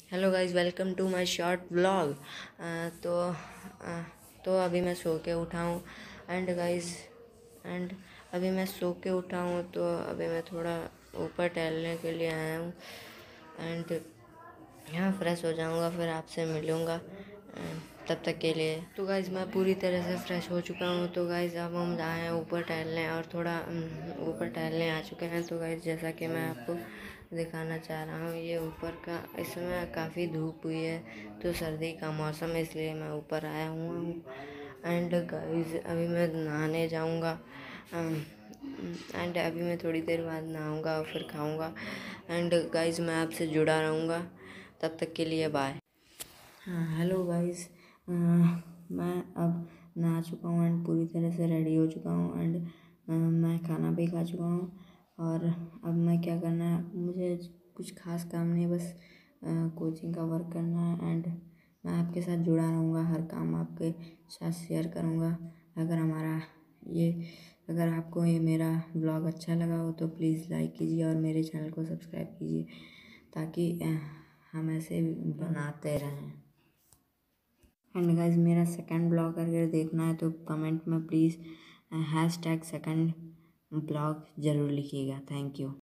Hello guys, welcome to my short vlog. तो अभी मैं सो के उठा हूँ एंड अभी मैं सो के उठा हूँ तो अभी मैं थोड़ा ऊपर टहलने के लिए आया हूँ एंड यहाँ फ्रेश हो जाऊँगा, फिर आपसे मिलूँगा। तब तक के लिए तो गाइज़ मैं पूरी तरह से फ्रेश हो चुका हूँ। तो गाइज़ अब हम आए हैं ऊपर टहलने और थोड़ा ऊपर टहलने आ चुके हैं। तो गाइज़ जैसा कि मैं आपको दिखाना चाह रहा हूँ, ये ऊपर का इस समय काफ़ी धूप हुई है, तो सर्दी का मौसम है, इसलिए मैं ऊपर आया हुआ हूँ। एंड गाइज़ अभी मैं नहाने जाऊँगा एंड अभी मैं थोड़ी देर बाद नहाऊँगा और फिर खाऊँगा। एंड गाइज़ मैं आपसे जुड़ा रहूँगा, तब तक के लिए बाय। हाँ, हेलो गाइस। मैं अब नहा चुका हूँ एंड पूरी तरह से रेडी हो चुका हूँ एंड मैं खाना भी खा चुका हूँ। और अब मैं क्या करना है, मुझे कुछ खास काम नहीं, बस कोचिंग का वर्क करना है एंड मैं आपके साथ जुड़ा रहूँगा, हर काम आपके साथ शेयर करूँगा। अगर आपको ये मेरा ब्लॉग अच्छा लगा हो तो प्लीज़ लाइक कीजिए और मेरे चैनल को सब्सक्राइब कीजिए, ताकि हम ऐसे बनाते रहें। एंड गाइज मेरा सेकंड ब्लॉग अगर देखना है तो कमेंट में प्लीज़ #2nd ब्लॉग ज़रूर लिखिएगा। Thank you.